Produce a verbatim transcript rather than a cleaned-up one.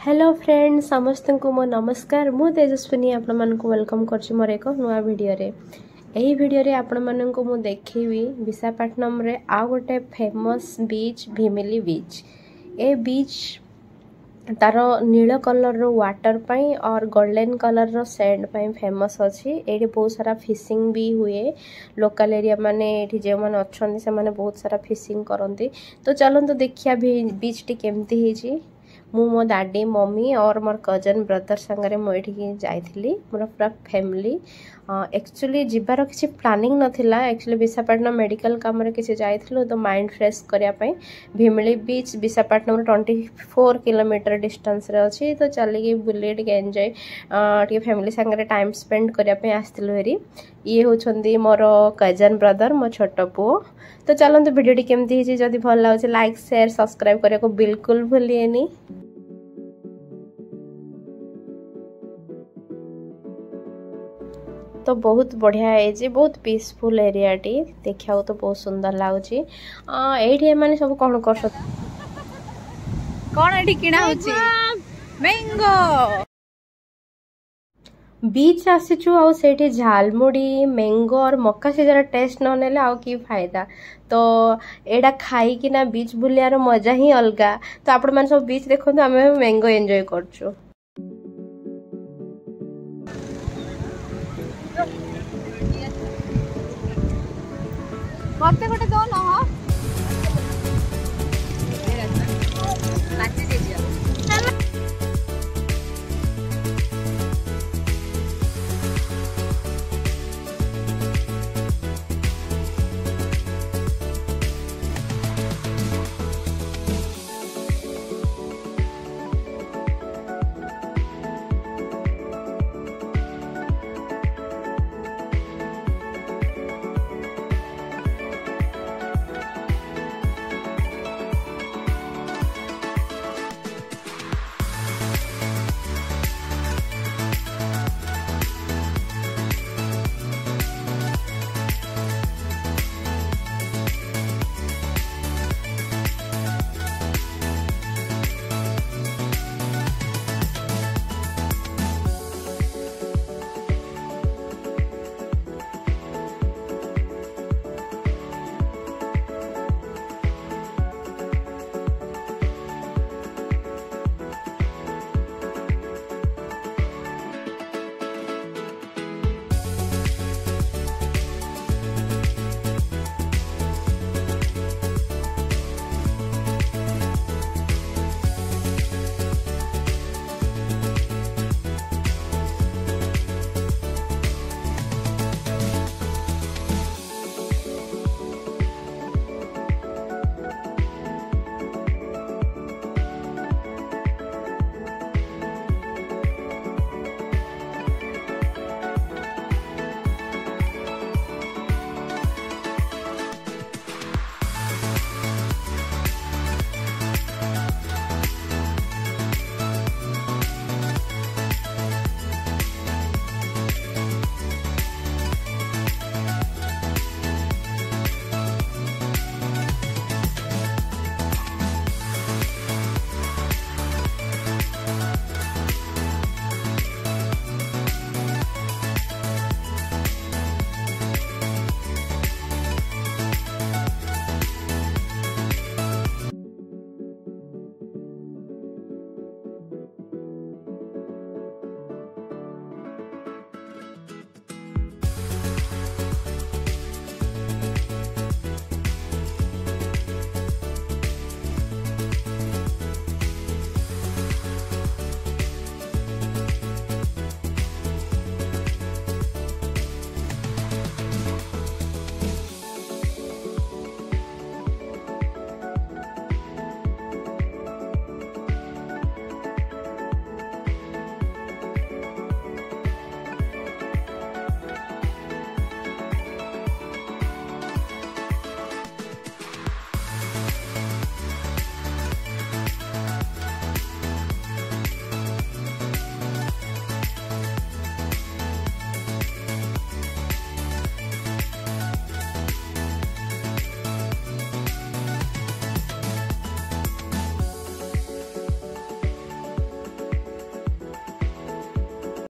Hello friends समस्त को मो नमस्कार मु तेजस्विनी आपण मन को वेलकम करछि मोर एक नुआ वीडियो रे। एही वीडियो रे आपण मन को मु देखिबी विशाखापट्टनम रे आ गोटे फेमस बीच भीमिली बीच। ए बीच तार नील कलर रो वाटर पाई और गोल्डन कलर रो सैंड पाई फेमस अछि। एठी बहुत सारा फिशिंग भी हुए। लोकल एरिया माने एठी जे माने अछंदी से माने बहुत सारा फिशिंग करंती। तो चलन तो देखिया बीच टी केमती हेची। मु मो दादी मम्मी और मोर कजन ब्रदर संगे मुझे जाइली मोर पूरा फैमिली। एक्चुअली जीवार किसी प्लानिंग नथिला। एक्चुअली विशाखापट्टनम मेडिकल काम रे किसी जाइथिलु तो माइंड फ्रेश करिया पई भीमिली बीच विशाखापट्टनम चौबीस किलोमीटर डिस्टेंस रे अछि। तो चली बुले टिके एंजॉय टिके फैमिली संगे टाइम स्पेंड करिया पई आस्थिलु हेरी। ये होछंदी मोर कजन ब्रदर मो छोटो पुओ। तो चलंतु वीडियो टी केमती हिची जदी भल लागो लाइक शेयर सब्सक्राइब करिया को बिल्कुल भूलिएनी। तो बहुत बढ़िया है, बहुत पीसफुल एरिया टी देखा तो बहुत सुंदर लगुच। ये माने सब कौन कर कौन एठी किना होची मैंगो बीच आसीचु आ सेठी झालमुड़ी मैंगो और मक्का सीजार टेस्ट न नेले आउ की फायदा। तो एडा खाई कि ना बीच बुलियार मजा ही अलगा। तो आपण माने सब बीच देखो आमे मैंगो एंजॉय करछु। मते गोटे दो